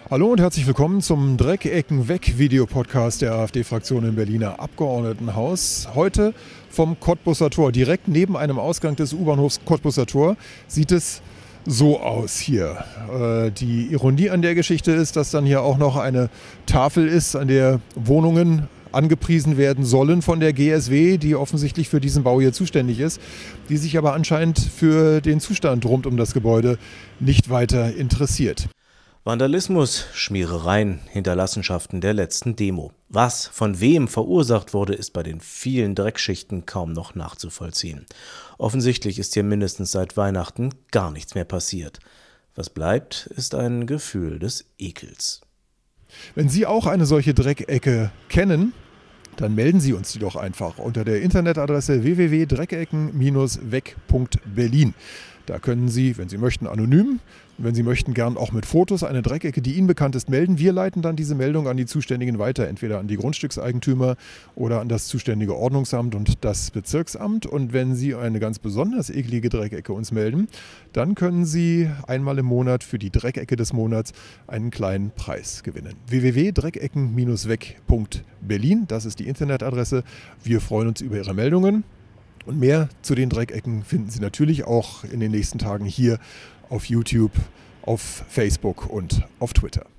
Hallo und herzlich willkommen zum Dreckecken-Weg-Video-Podcast der AfD-Fraktion im Berliner Abgeordnetenhaus. Heute vom Kottbusser Tor. Direkt neben einem Ausgang des U-Bahnhofs Kottbusser Tor sieht es so aus hier. Die Ironie an der Geschichte ist, dass dann hier auch noch eine Tafel ist, an der Wohnungen angepriesen werden sollen von der GSW, die offensichtlich für diesen Bau hier zuständig ist, die sich aber anscheinend für den Zustand rund um das Gebäude nicht weiter interessiert. Vandalismus, Schmierereien, Hinterlassenschaften der letzten Demo. Was von wem verursacht wurde, ist bei den vielen Dreckschichten kaum noch nachzuvollziehen. Offensichtlich ist hier mindestens seit Weihnachten gar nichts mehr passiert. Was bleibt, ist ein Gefühl des Ekels. Wenn Sie auch eine solche Dreckecke kennen, dann melden Sie uns die doch einfach unter der Internetadresse www.dreckecken-weg.berlin. Da können Sie, wenn Sie möchten, anonym, wenn Sie möchten, gern auch mit Fotos eine Dreckecke, die Ihnen bekannt ist, melden. Wir leiten dann diese Meldung an die Zuständigen weiter, entweder an die Grundstückseigentümer oder an das zuständige Ordnungsamt und das Bezirksamt. Und wenn Sie eine ganz besonders eklige Dreckecke uns melden, dann können Sie einmal im Monat für die Dreckecke des Monats einen kleinen Preis gewinnen. www.dreckecken-weg.berlin, das ist die Internetadresse. Wir freuen uns über Ihre Meldungen. Und mehr zu den Dreckecken finden Sie natürlich auch in den nächsten Tagen hier auf YouTube, auf Facebook und auf Twitter.